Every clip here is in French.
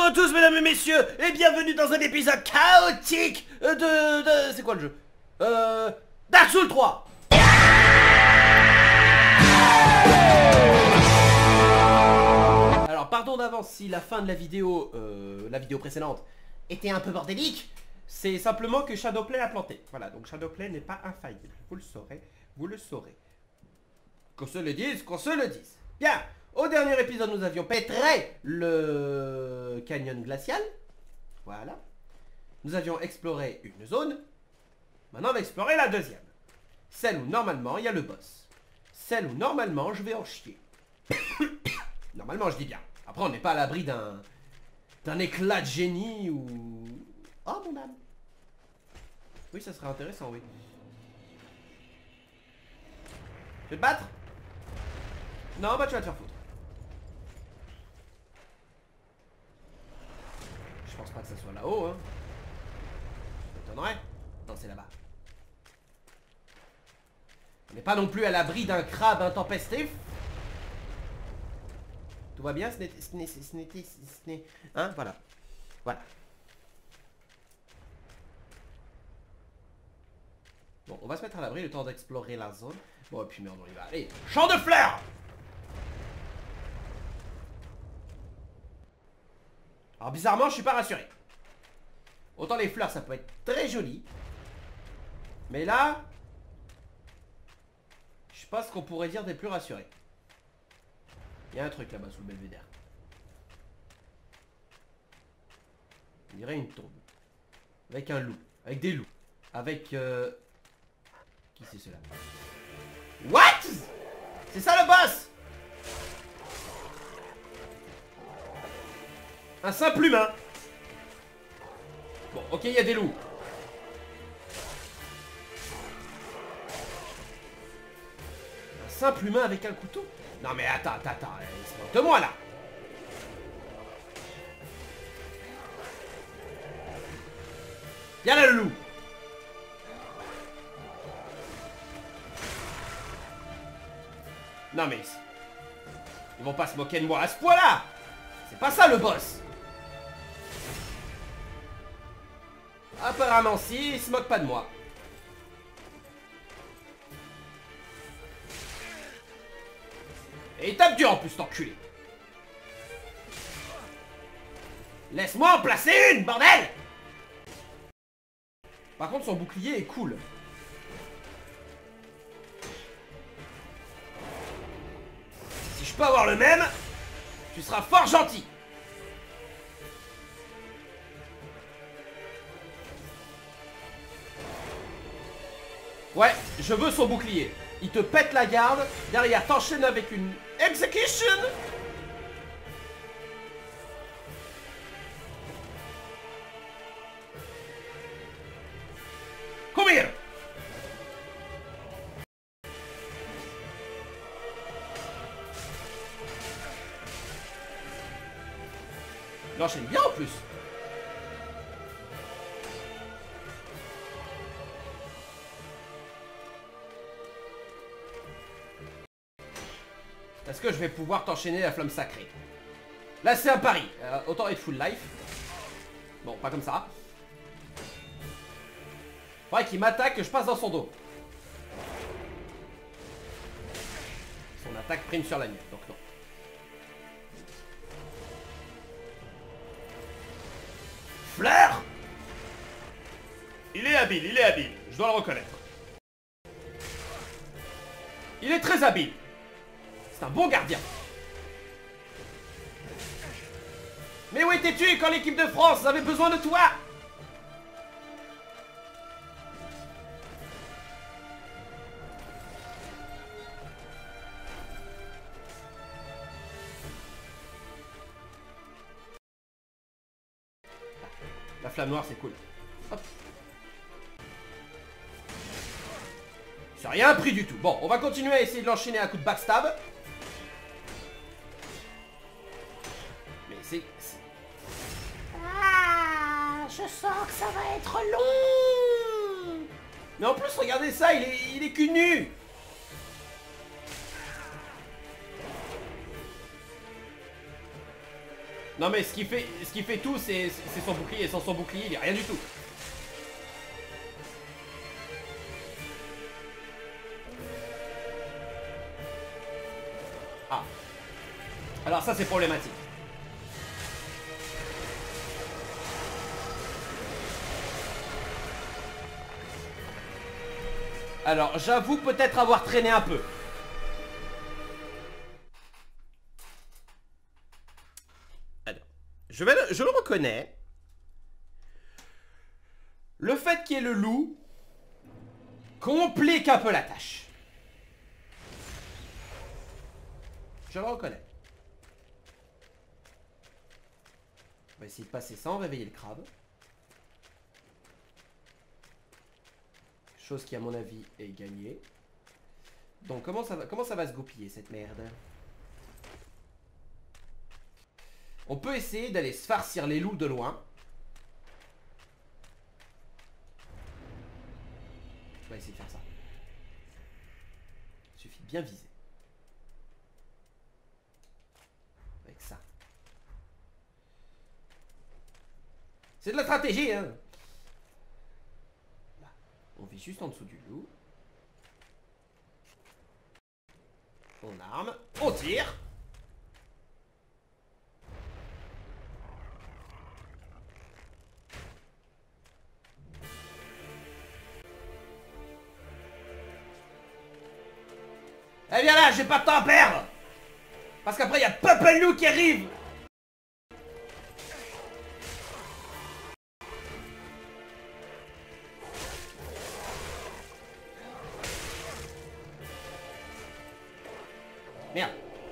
Bonjour à tous mesdames et messieurs et bienvenue dans un épisode chaotique de... C'est quoi le jeu Dark Souls 3. Alors pardon d'avance si la fin de la vidéo précédente était un peu bordélique. C'est simplement que Shadowplay a planté. Voilà, donc Shadowplay n'est pas infaillible. Vous le saurez, vous le saurez. Qu'on se le dise, qu'on se le dise. Bien. Au dernier épisode, nous avions pétré le canyon glacial. Voilà. Nous avions exploré une zone. Maintenant, on va explorer la deuxième. Celle où, normalement, il y a le boss. Celle où, normalement, je vais en chier. Normalement, je dis bien. Après, on n'est pas à l'abri d'un éclat de génie ou... Oh, mon âme. Oui, ça serait intéressant, oui. Tu veux te battre? Non, bah tu vas te faire foutre. Je pense pas que ça soit là-haut, hein. Ça m'étonnerait. Non, c'est là-bas. On n'est pas non plus à l'abri d'un crabe intempestif. Tout va bien, ce n'est... Hein, voilà. Voilà. Bon, on va se mettre à l'abri le temps d'explorer la zone. Bon, et puis merde, on y va. Allez, champ de fleurs. Alors bizarrement, je suis pas rassuré. Autant les fleurs, ça peut être très joli. Mais là, je pense qu'on pourrait dire des plus rassurés. Il y a un truc là-bas sous le belvédère. On dirait une tombe. Avec un loup. Avec des loups. Avec... Qui c'est cela? What? C'est ça le boss? Un simple humain. Bon, ok, il y a des loups. Un simple humain avec un couteau? Non mais attends, il se moque de moi là. Viens là le loup. Non mais... Ils vont pas se moquer de moi à ce point là. C'est pas ça le boss. Apparemment si, il se moque pas de moi. Et il tape dur en plus, cet enculé. Laisse-moi en placer une, bordel. Par contre son bouclier est cool. Si je peux avoir le même, tu seras fort gentil. Ouais, je veux son bouclier. Il te pète la garde, derrière t'enchaînes avec une execution. Come here. Il enchaîne bien en plus. Est-ce que je vais pouvoir t'enchaîner la flamme sacrée? Là c'est un pari. Autant être full life. Bon, pas comme ça. Faudrait qu'il m'attaque, que je passe dans son dos. Son attaque prime sur la mienne, donc non. Fleur! Il est habile, je dois le reconnaître. Il est très habile. C'est un bon gardien. Mais où étais-tu quand l'équipe de France avait besoin de toi? La flamme noire, c'est cool. Hop. C'est rien pris du tout. Bon, on va continuer à essayer de l'enchaîner à coup de backstab. Mais c'est... Ah, je sens que ça va être long. Mais en plus, regardez ça, il est cul nu. Non mais ce qui fait tout, c'est son bouclier. Sans son bouclier, il est rien du tout. Ah. Alors ça, c'est problématique. Alors, j'avoue peut-être avoir traîné un peu. Alors, je le reconnais. Le fait qu'il y ait le loup complique un peu la tâche. Je le reconnais. On va essayer de passer sans réveiller le crabe. Chose qui à mon avis est gagnée. Donc comment ça va se goupiller cette merde? On peut essayer d'aller se farcir les loups de loin. On va essayer de faire ça. Il suffit de bien viser. Avec ça. C'est de la stratégie, hein. Là. On vit juste en dessous du loup. On arme. On tire. Eh bien là, j'ai pas de temps à perdre. Parce qu'après, il y a Papa Loup qui arrive. Merde.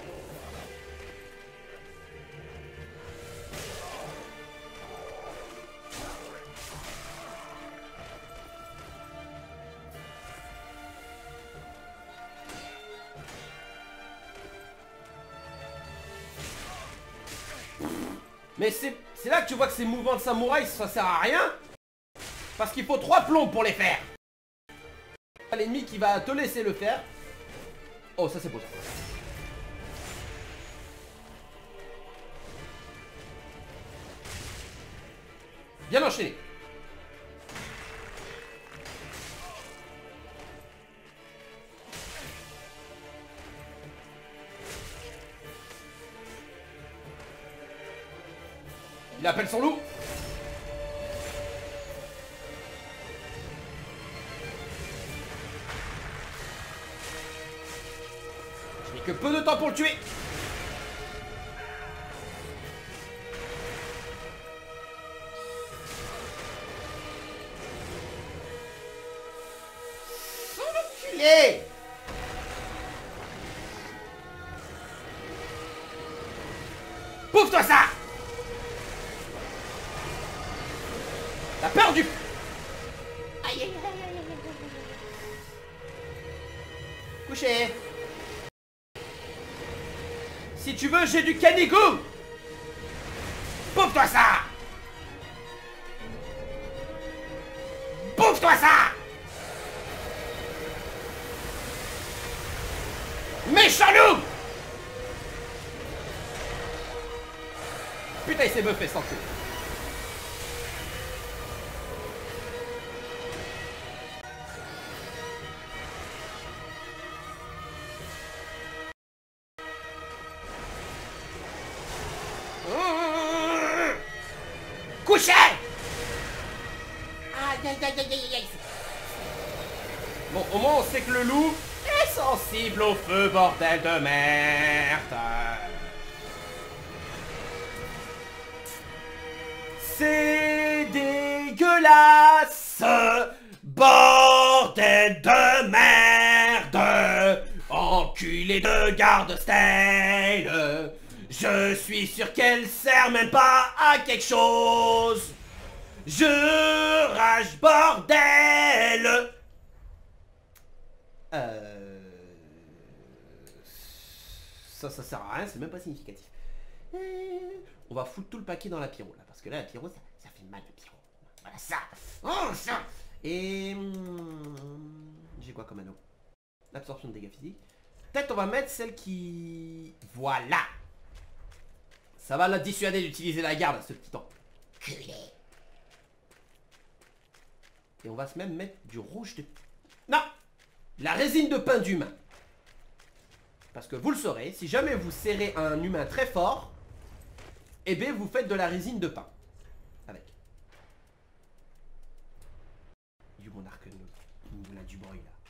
Mais c'est là que tu vois que ces mouvements de samouraï, ça sert à rien. Parce qu'il faut 3 plombs pour les faire. L'ennemi qui va te laisser le faire. Oh, ça c'est beau ça. Bien enchaîné. Il appelle son loup. Je n'ai que peu de temps pour le tuer. Son enculé. Pouffe-toi ça. T'as peur du... Aïe aïe aïe aïe aïe aïe. Couché. Si tu veux, j'ai du canigou. Bouffe-toi ça. Bouffe-toi ça. Méchant loup. Putain, il s'est buffé sans coup. Couché. Aïe aïe aïe aïe aïe aïe. Bon, au moins on sait que le loup est sensible au feu, bordel de merde. C'est dégueulasse, bordel de merde. Enculé de garde-style. Je suis sûr qu'elle sert même pas à quelque chose. Je rage, bordel. Ça sert à rien, c'est même pas significatif. On va foutre tout le paquet dans la pyro là, parce que là la pyro ça fait mal la pyro. Voilà ça. Oh ça. Et j'ai quoi comme anneau? L'absorption de dégâts physiques. Peut-être on va mettre celle qui... Voilà. Ça va la dissuader d'utiliser la garde, ce petit enculé. Et on va se même mettre du rouge de... Non! La résine de pain d'humain. Parce que vous le saurez, si jamais vous serrez un humain très fort, eh bien vous faites de la résine de pain. Avec. Du mon arc nous a du bruit là.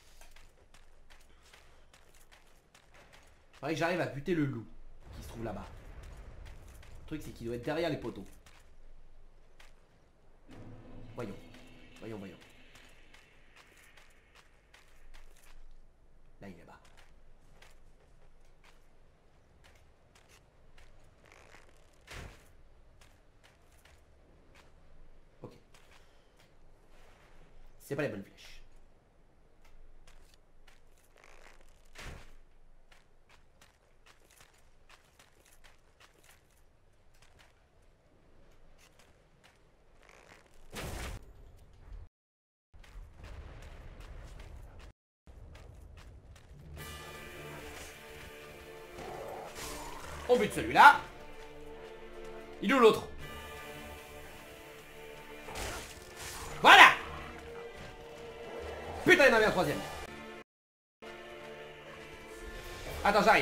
Faudrait que j'arrive à buter le loup qui se trouve là-bas. Le truc c'est qu'il doit être derrière les poteaux. Voyons. Voyons. Là il est là-bas. Ok. C'est pas les bonnes flèches. On bute celui-là. Il est où l'autre? Voilà. Putain, il y en avait un troisième. Attends, j'arrive.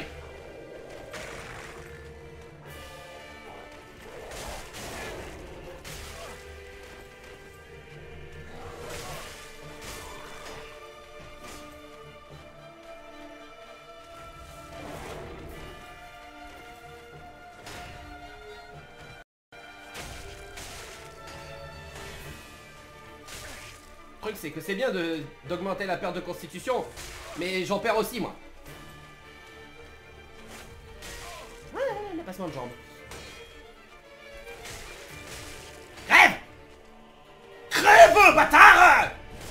Le truc c'est que c'est bien d'augmenter la perte de constitution, mais j'en perds aussi moi. Le passement de jambes. Crève! Crève, bâtard!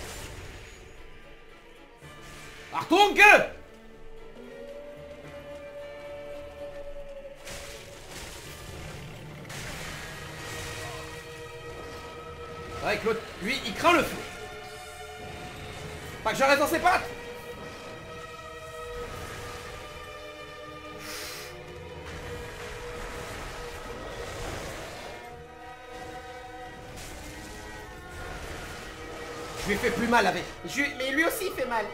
Artung! C'est vrai que l'autre, lui, il craint le feu. Pas que je reste dans ses pattes. Je lui ai fait plus mal avec. Mais lui aussi il fait mal.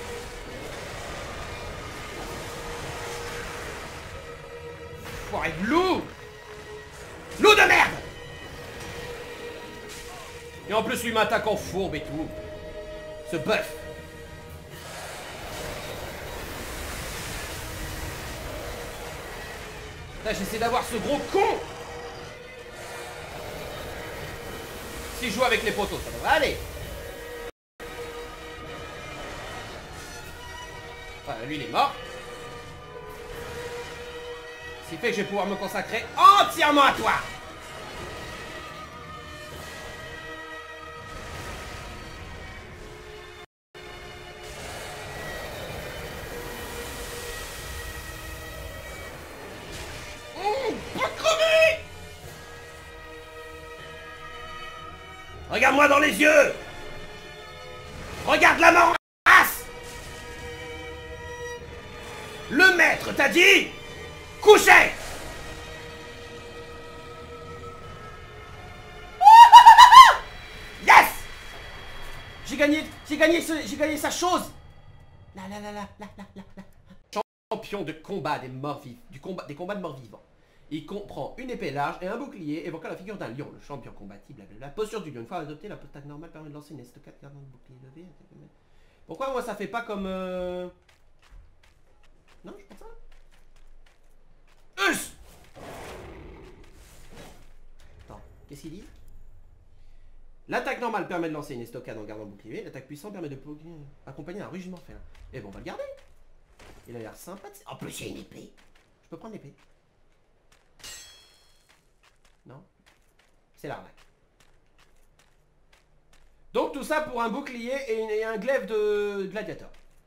Foiré de loup. Loup de merde. Et en plus lui m'attaque en fourbe et tout. Ce bœuf. Là j'essaie d'avoir ce gros con. Si je joue avec les poteaux, ça devrait aller. Voilà, lui il est mort. Ce qui fait que je vais pouvoir me consacrer entièrement à toi. Pas crever. Regarde-moi dans les yeux. Regarde la mort. Le maître t'a dit coucher. Yes. J'ai gagné sa chose. Là. Champion de combat des morts vivants, des combats de morts vivants. Il comprend une épée large et un bouclier évoquant la figure d'un lion. Le champion combatif, la posture du lion. Une fois adopté, la posture normale permet de lancer une estocade gardant le bouclier levé. Pourquoi moi ça fait pas comme Non, je pense pas. Attends, qu'est-ce qu'il dit? L'attaque normale permet de lancer une estocade en gardant le bouclier. L'attaque puissante permet de accompagner un rugissement félin. Et bon, on va le garder. Il a l'air sympa. En plus, il y a une épée. Je peux prendre l'épée? Non? C'est l'arnaque. Donc tout ça pour un bouclier et un glaive de gladiateur.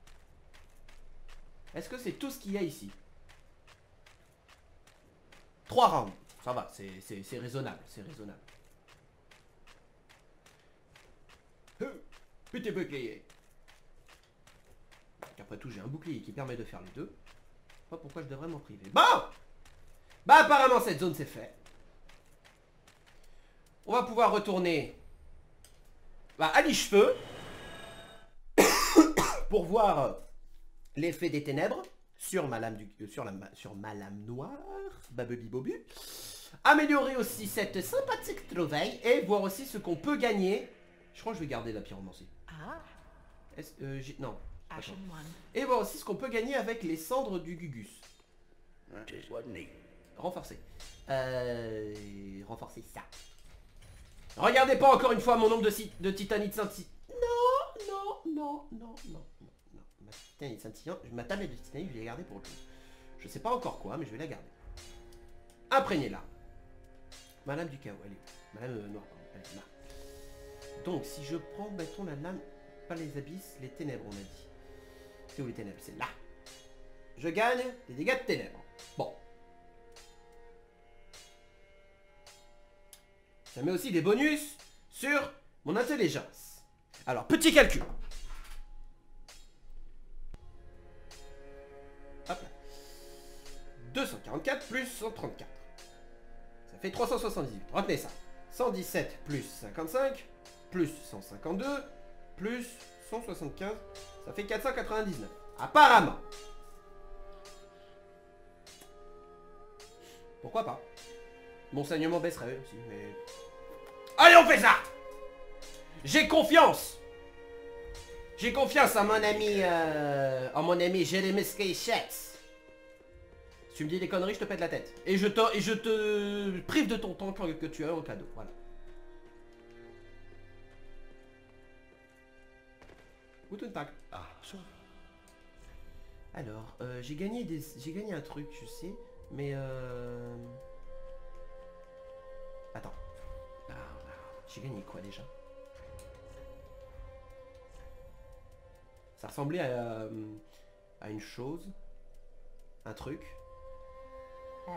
Est-ce que c'est tout ce qu'il y a ici? 3 rounds. Ça va, c'est raisonnable. C'est raisonnable. Petit bouclier. Après tout, j'ai un bouclier qui permet de faire les deux. Pas pourquoi je devrais m'en priver. Bon! Bah apparemment cette zone c'est fait. On va pouvoir retourner à l'Ichefeu pour voir l'effet des ténèbres sur ma lame, sur ma lame noire. Babubi bobu. Améliorer aussi cette sympathique trouvaille et voir aussi ce qu'on peut gagner. Je crois que je vais garder la pyromancie. Ah. Non. Ashen one. Et voir aussi ce qu'on peut gagner avec les cendres du Gugus. Renforcer. Renforcer ça. Regardez pas encore une fois mon nombre de titanite scintillant. Non. Ma titanite scintillant, ma tablette de titanite, je vais la garder pour autre chose. Je sais pas encore quoi, mais je vais la garder. Imprégnez-la. Madame du chaos, elle est où? Madame noire, pardon. Elle est là. Donc, si je prends, mettons la lame, pas les abysses, les ténèbres, on a dit. C'est où les ténèbres? C'est là. Je gagne des dégâts de ténèbres. Bon. Ça met aussi des bonus sur mon intelligence. Alors, petit calcul. Hop là. 244 plus 134. Ça fait 378. Retenez ça. 117 plus 55 plus 152 plus 175. Ça fait 499. Apparemment. Pourquoi pas? Mon saignement baisserait aussi, mais... Allez, on fait ça! J'ai confiance! J'ai confiance en mon ami Jérémy Skysets. Si tu me dis des conneries, je te pète la tête. Et je te prive de ton temps que tu as en cadeau. Voilà. Guten Tag. Ah, so. Alors, j'ai gagné un truc, je sais, mais attends. J'ai gagné quoi déjà? Ça ressemblait à une chose, un truc. Ça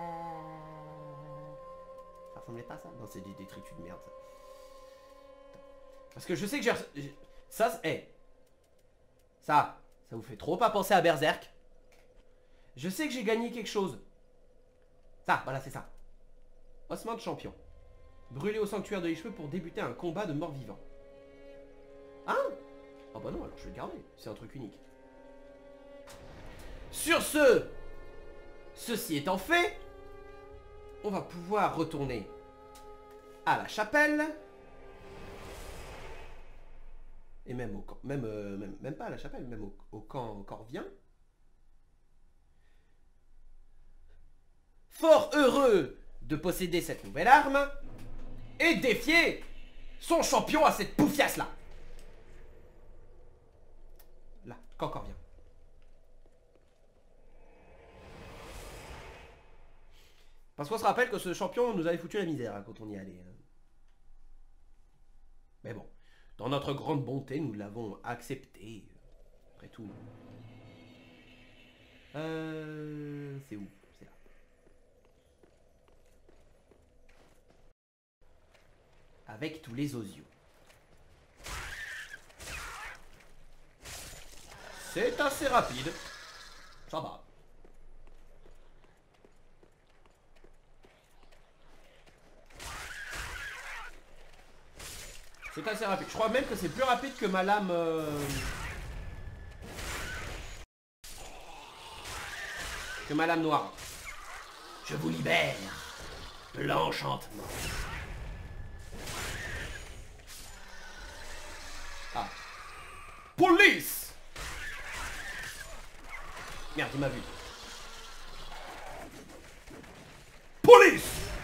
ressemblait pas à ça? Non, c'est des détritus de merde ça. Parce que je sais que j'ai... Ça, ça vous fait trop pas penser à Berserk. Je sais que j'ai gagné quelque chose. Ça, voilà, c'est ça. Ossement de champion. Brûlé au sanctuaire de l'Ichefeu pour débuter un combat de mort-vivant. Hein? Oh bah non, alors je vais le garder. C'est un truc unique. Sur ce, ceci étant fait, on va pouvoir retourner à la chapelle. Et même au camp, même pas à la chapelle, même au camp corvien. Fort heureux de posséder cette nouvelle arme et défier son champion à cette poufiasse là. Là, camp corvien. Parce qu'on se rappelle que ce champion nous avait foutu la misère hein, quand on y allait. Mais bon. Dans notre grande bonté, nous l'avons accepté. Après tout. C'est où? C'est là. Avec tous les osios. C'est assez rapide. Ça va. C'est assez rapide. Je crois même que c'est plus rapide que ma lame... que ma lame noire. Je vous libère de l'enchantement. Ah. Police! Merde, il m'a vu. Police!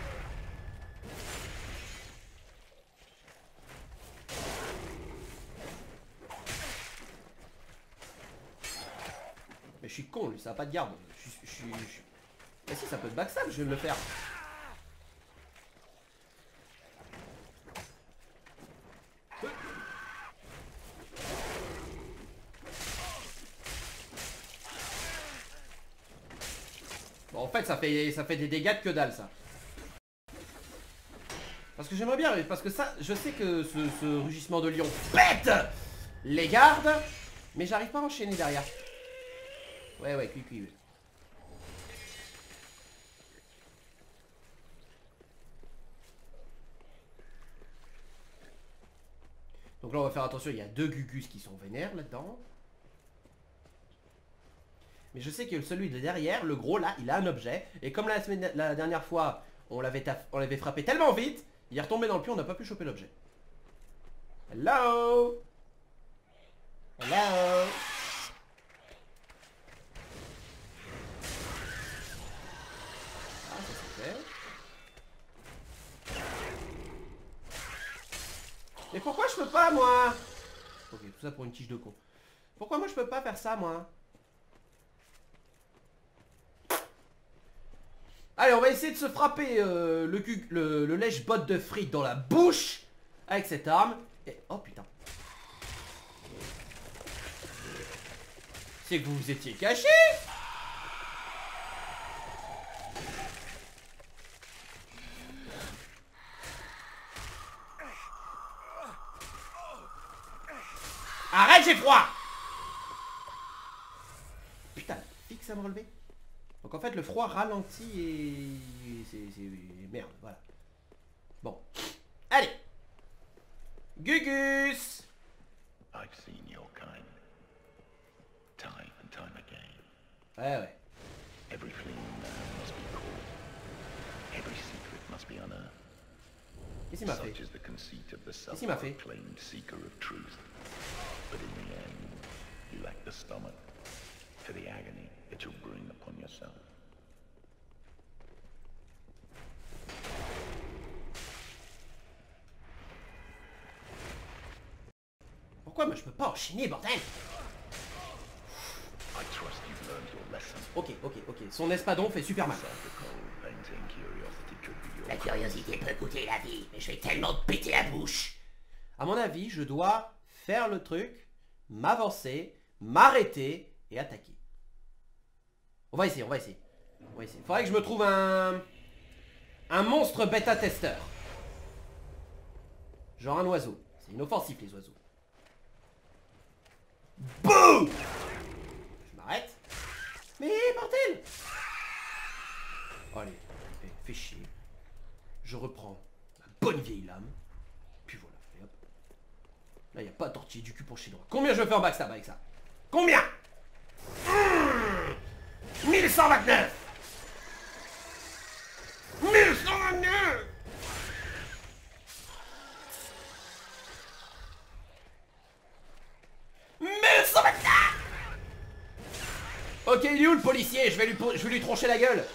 Mais je suis con, lui, ça n'a pas de garde. Mais si, ça peut te backstab, je vais le faire. Bon, en fait, ça fait des dégâts de que dalle, ça. Parce que j'aimerais bien, parce que ça, je sais que ce rugissement de lion pète les gardes, mais j'arrive pas à enchaîner derrière. Ouais, cuit. là on va faire attention, il y a 2 Gugus qui sont vénères là-dedans. Mais je sais que celui de derrière, le gros là, il a un objet. Et comme la dernière fois, on l'avait frappé tellement vite, il est retombé dans le puits, on n'a pas pu choper l'objet. Hello. Hello. Ah, ça c'est fait. Mais pourquoi je peux pas, moi? Ok, tout ça pour une tige de con. Pourquoi moi je peux pas faire ça, moi? Allez, on va essayer de se frapper le lèche-bot de frites dans la bouche avec cette arme. Et... oh putain. C'est que vous vous étiez caché. Arrête, j'ai froid. Putain, fixe à me relever. Donc en fait le froid ralentit et c'est merde, voilà. Bon. Allez. Gugus. I've seen your kind. Time and time again. Ouais, ouais. Every fleeing man must be caught. Every secret must be unearthed. Qu'est-ce qu'il m'a fait? Such is the conceit of the Qu'est-ce qu'il m'a fait? self-proclaimed seeker of truth. But in the end, you lack the stomach for the agony that you'll bring upon yourself. Pourquoi moi je peux pas enchaîner, bordel? I trust you've learned your lesson. Ok, ok, ok. Son espadon fait super mal. La curiosité peut coûter la vie, mais je vais tellement te péter la bouche. À mon avis, je dois faire le truc, m'avancer, m'arrêter et attaquer. On va essayer, on va essayer. On va essayer. Faudrait que je me trouve un monstre bêta-testeur. Genre un oiseau. C'est inoffensif les oiseaux. Boum! Je m'arrête. Mais bordel! Allez, fais chier. Je reprends ma bonne vieille lame. Puis voilà, et hop. Là, il n'y a pas de tortiller du cul pour chez moi. Combien je fais en backstab avec ça? Combien? 1129! 1129! Ok, il est où le policier? Je vais lui troncher la gueule.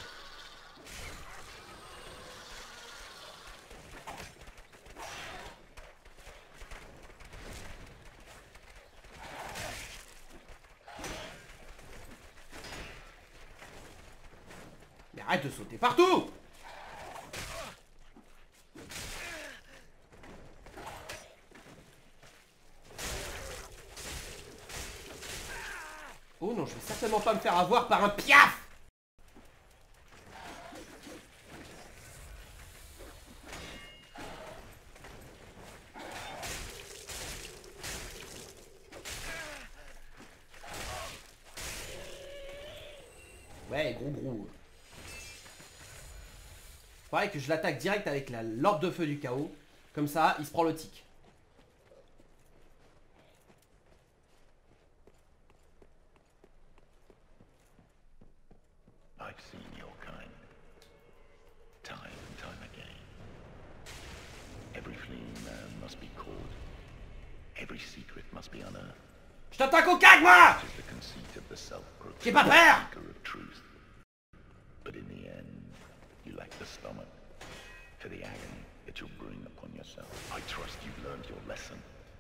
Mais arrête de sauter partout! Oh non, je vais certainement pas me faire avoir par un piaf! Ouais, gros gros. Faudrait que je l'attaque direct avec l'orbe de feu du chaos. Comme ça, il se prend le tic. I've seen your kind. Time and time again. Every fleeing man must be caught. Every secret must be unearthed. Je t'attaque au cac, moi! Such is the conceit of the self-proclaimed J'ai pas peur! seeker of truth. But in the end, you lack the stomach for the agony that you'll bring upon yourself. I trust you've learned your lesson.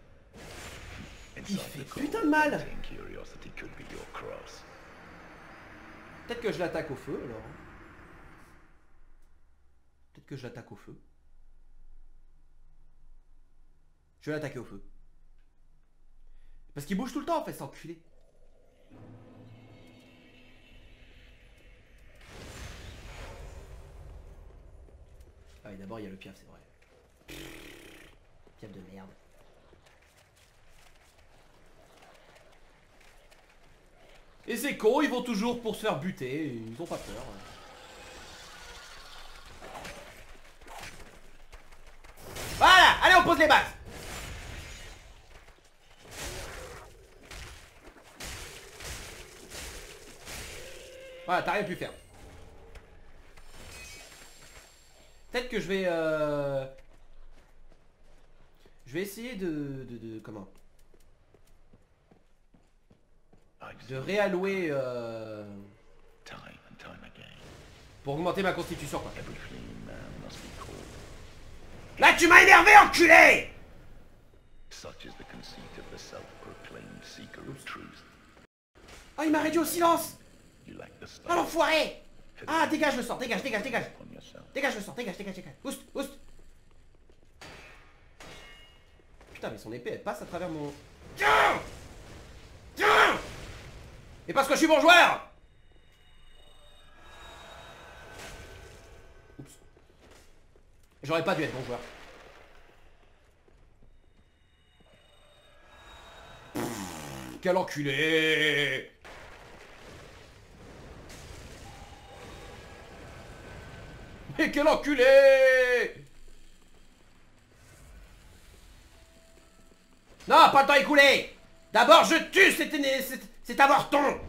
Il fait putain de mal! Curiosity could be your cross. Peut-être que je l'attaque au feu, alors. Peut-être que je l'attaque au feu. Je vais l'attaquer au feu. Parce qu'il bouge tout le temps, en fait, cet enculé. Ah oui, d'abord, il y a le piaf, c'est vrai. Piaf de merde. Et c'est con, ils vont toujours pour se faire buter, et ils ont pas peur. Voilà, allez on pose les bases. Voilà, t'as rien pu faire. Peut-être que je vais essayer comment de réallouer Time and time again. pour augmenter ma constitution quoi. Every fleeing man must be called. Là tu m'as énervé enculé. Such is the conceit of the self-proclaimed seeker of truth. Oh il m'a réduit au silence. You lack the Oh stuff l'enfoiré. Ah dégage le sort, dégage. on yourself. Dégage le sort, dégage. Oust. Putain mais son épée elle passe à travers mon... Tiens. Et parce que je suis bon joueur. Oups. J'aurais pas dû être bon joueur. Quel enculé. Mais quel enculé. Non, pas le temps écoulé. D'abord je tue cet avorton.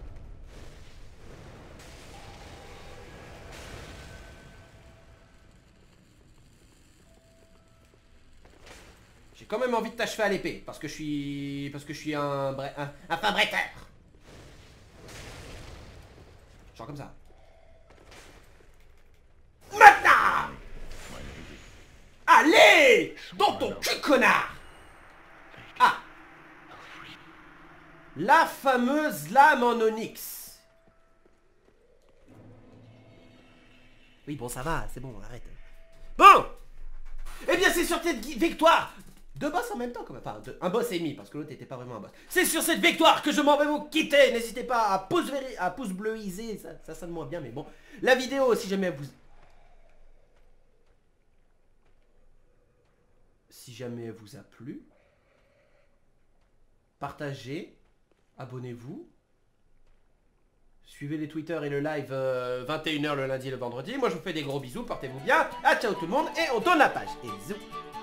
J'ai quand même envie de t'achever à l'épée, parce que je suis un fin bretteur. Genre comme ça. Maintenant. Allez, dans ton cul, connard. Ah. La fameuse lame en onyx. Oui, bon, ça va, c'est bon, arrête. Bon. Eh bien, c'est sur cette victoire. Deux boss en même temps, comme enfin, un boss et demi, parce que l'autre n'était pas vraiment un boss. C'est sur cette victoire que je m'en vais vous quitter. N'hésitez pas à pouce bleuiser, ça sonne moins bien, mais bon. La vidéo, si jamais elle vous a plu, partagez, abonnez-vous, suivez les Twitter et le live 21h le lundi et le vendredi. Moi je vous fais des gros bisous, portez-vous bien, ciao tout le monde et on tourne la page. Et bisous.